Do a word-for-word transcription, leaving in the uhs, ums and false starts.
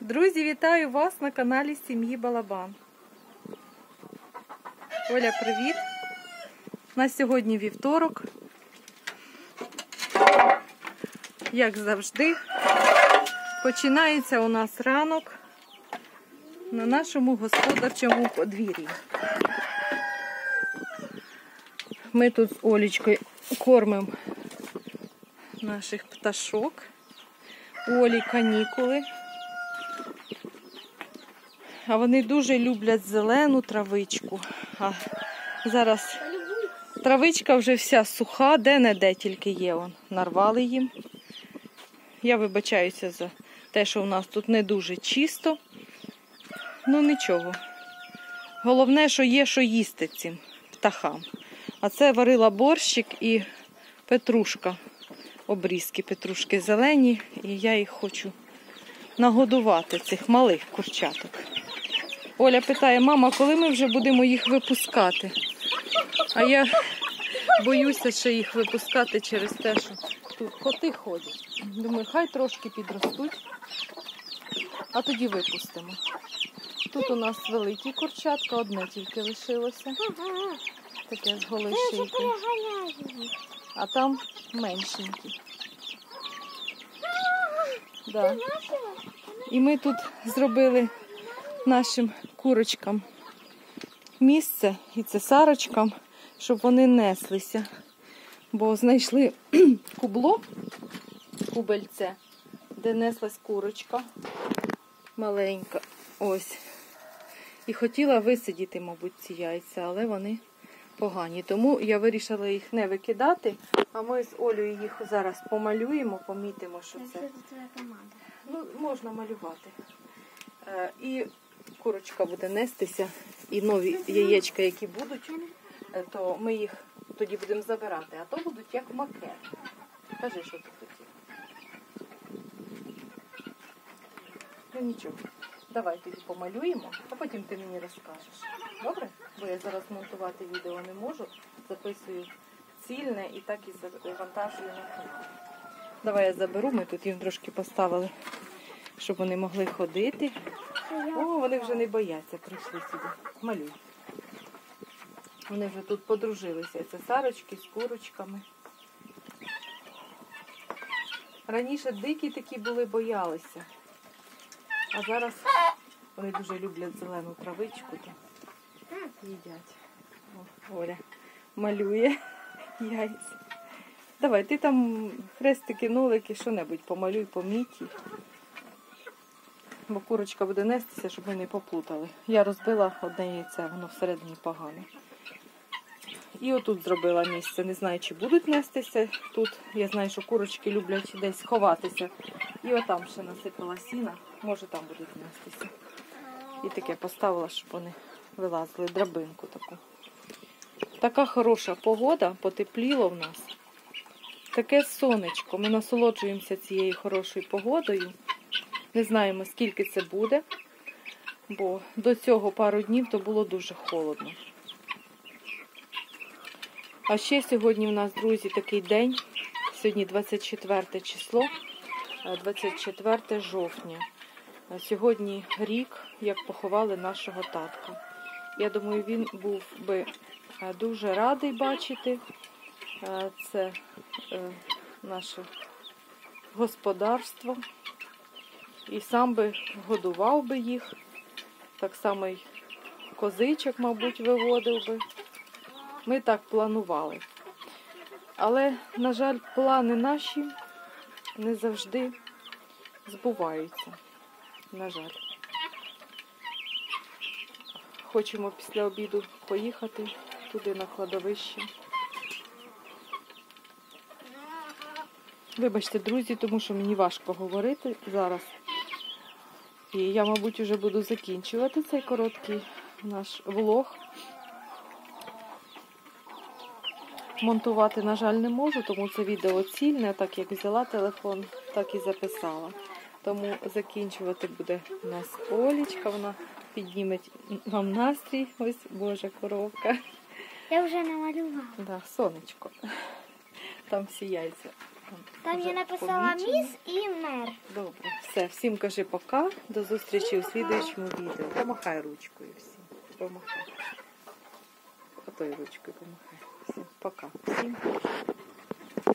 Друзі, вітаю вас на каналі Сім'ї Балабан. Оля, привіт! У нас сьогодні вівторок. Як завжди, починається у нас ранок на нашому господарчому подвір'ї. Ми тут з Олечкою кормимо наших пташок. У Олі канікули. А вони дуже люблять зелену травичку. А зараз травичка вже вся суха, де-не-де тільки є. Вон, нарвали їм. Я вибачаюся за те, що у нас тут не дуже чисто. Ну нічого. Головне, що є, що їсти цим птахам. А це варила борщик і петрушка. Обрізки петрушки зелені. І я їх хочу нагодувати, цих малих курчаток. Оля питає: мама, коли ми вже будемо їх випускати? А я боюся ще їх випускати через те, що тут коти ходять. Думаю, хай трошки підростуть, а тоді випустимо. Тут у нас великі курчатка, одне тільки лишилося. Таке з голою шийкою. А там меншенькі. Да. І ми тут зробили нашим курочкам місце і цесарочкам, щоб вони неслися. Бо знайшли кубло, кубельце, де неслась курочка маленька. Ось. І хотіла висидіти, мабуть, ці яйця, але вони погані. Тому я вирішила їх не викидати, а ми з Олею їх зараз помалюємо, помітимо, що це. Ну, можна малювати. І курочка буде нестися, і нові яєчка, які будуть, то ми їх тоді будемо забирати. А то будуть як макет. Кажи, що ти хотів. Ну нічого. Давай тоді помалюємо, а потім ти мені розкажеш. Добре? Бо я зараз монтувати відео не можу. Записую цільне і так і завантажую на канал. Давай я заберу, ми тут їм трошки поставили, щоб вони могли ходити. О, вони вже не бояться, прийшли сюди. Малюй. Вони вже тут подружилися. Це сарочки з курочками. Раніше дикі такі були, боялися. А зараз вони дуже люблять зелену травичку. То їдять. О, Оля малює яйця. Давай, ти там хрестики, нолики, що-небудь помалюй, поміть їх. Бо курочка буде нестися, щоб ми не поплутали. Я розбила одне яйце, воно всередині погане. І отут зробила місце. Не знаю, чи будуть нестися тут. Я знаю, що курочки люблять десь ховатися. І отам ще насипала сіна. Може, там будуть нестися. І таке поставила, щоб вони вилазили, драбинку таку. Така хороша погода, потепліло в нас. Таке сонечко. Ми насолоджуємося цією хорошою погодою. Не знаємо, скільки це буде, бо до цього пару днів то було дуже холодно. А ще сьогодні в нас, друзі, такий день. Сьогодні двадцять четверте число, двадцять четверте жовтня. Сьогодні рік, як поховали нашого татка. Я думаю, він був би дуже радий бачити це наше господарство. І сам би годував би їх. Так само й козичок, мабуть, виводив би. Ми так планували. Але, на жаль, плани наші не завжди збуваються. На жаль. Хочемо після обіду поїхати туди на кладовище. Вибачте, друзі, тому що мені важко говорити зараз. І я, мабуть, вже буду закінчувати цей короткий наш влог. Монтувати, на жаль, не можу, тому це відео цільне, так як взяла телефон, так і записала. Тому закінчувати буде у нас Олечка, вона підніме вам настрій. Ось, Божа коровка. Я вже намалювала. Да, сонечко. Там всі яйця. Там я написала міс і мер. Добре, все. Все, всім кажи пока. До зустрічі у слідуючому відео. Помахай ручкою всім. Помахай. Отою ручкою помахай. Всім пока. Всім пока.